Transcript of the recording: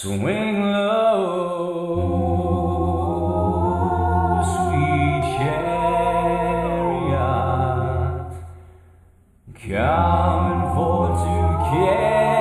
Swing low, sweet chariot, coming for to carry